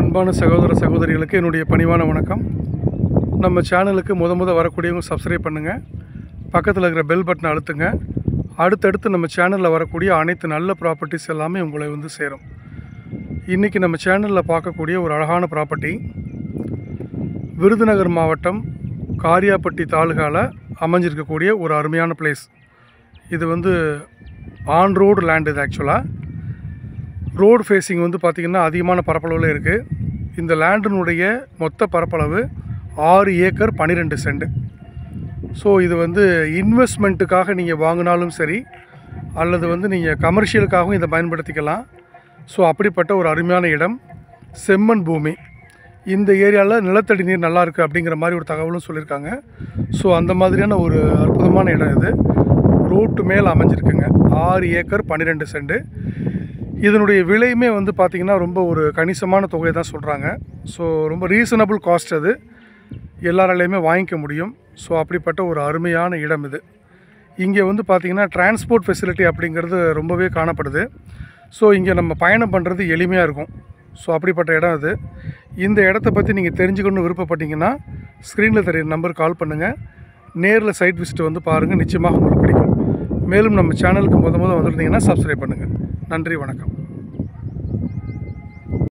அன்பான சகோதர சகோதரிகளுக்கு என்னுடைய பணிவான வணக்கம். நம்ம சேனலுக்கு முத வரக்கூடியவங்க சப்ஸ்கிரைப் பண்ணுங்கள், பக்கத்தில் இருக்கிற பெல் பட்டனை அழுத்துங்க. அடுத்தடுத்து நம்ம சேனலில் வரக்கூடிய அனைத்து நல்ல ப்ராப்பர்ட்டிஸ் எல்லாமே உங்களை வந்து சேரும். இன்றைக்கி நம்ம சேனலில் பார்க்கக்கூடிய ஒரு அழகான ப்ராப்பர்ட்டி விருதுநகர் மாவட்டம் காரியாப்பட்டி தாலுகாவில் அமைஞ்சிருக்கக்கூடிய ஒரு அருமையான பிளேஸ். இது வந்து ஆன் ரோடு லேண்ட். இது ஆக்சுவலாக ரோடு ஃபேஸிங் வந்து பார்த்திங்கன்னா அதிகமான பரப்பளவில் இருக்குது. இந்த லேண்டினுடைய மொத்த பரப்பளவு 6 ஏக்கர் 12 சென்ட். ஸோ இது வந்து இன்வெஸ்ட்மெண்ட்டுக்காக நீங்கள் வாங்கினாலும் சரி, அல்லது வந்து நீங்கள் கமர்ஷியலுக்காகவும் இதை பயன்படுத்திக்கலாம். ஸோ அப்படிப்பட்ட ஒரு அருமையான இடம், செம்மண் பூமி. இந்த ஏரியாவில் நிலத்தடி நீர் நல்லா இருக்குது அப்படிங்கிற மாதிரி ஒரு தகவலும் சொல்லியிருக்காங்க. ஸோ அந்த மாதிரியான ஒரு அற்புதமான இடம் இது. ரோட்டு மேலே அமைஞ்சிருக்குங்க. 6 ஏக்கர் 12 சென்ட். இதனுடைய விலையுமே வந்து பார்த்திங்கன்னா ரொம்ப ஒரு கணிசமான தொகை தான் சொல்கிறாங்க. ஸோ ரொம்ப ரீசனபிள் காஸ்ட், அது எல்லாராலையுமே வாங்கிக்க முடியும். ஸோ அப்படிப்பட்ட ஒரு அருமையான இடம் இது. இங்கே வந்து பார்த்திங்கன்னா டிரான்ஸ்போர்ட் ஃபெசிலிட்டி அப்படிங்கிறது ரொம்பவே காணப்படுது. ஸோ இங்கே நம்ம பயணம் பண்ணுறது எளிமையாக இருக்கும். ஸோ அப்படிப்பட்ட இடம் இது. இந்த இடத்த பற்றி நீங்கள் தெரிஞ்சுக்கணுன்னு விருப்பப்பட்டீங்கன்னா ஸ்க்ரீனில் தெரியுற நம்பருக்கு கால் பண்ணுங்கள். நேரில் சைட் விசிட் வந்து பாருங்கள், நிச்சயமாக உங்களுக்கு பிடிக்கும். மேலும் நம்ம சேனலுக்கு முத வந்திருந்தீங்கன்னா சப்ஸ்கிரைப் பண்ணுங்கள். நன்றி, வணக்கம்.